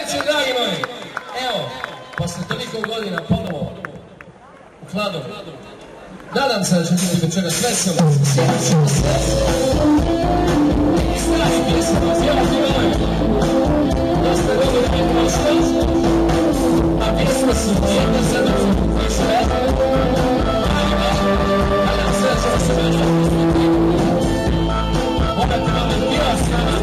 Sljedeće, dragi moji, evo, posle toliko godina ponovo u Kladovu. Nadam se da će biti večeras veselo. Neki stari pjesma, sjavati moj. Dosta godina je prošlo, a pjesma su jedna za drugu prošle. Nadam se da ćemo se večeras uspjeti. Morate vam pjeva s nama.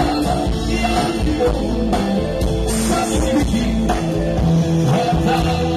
Sasvim ti,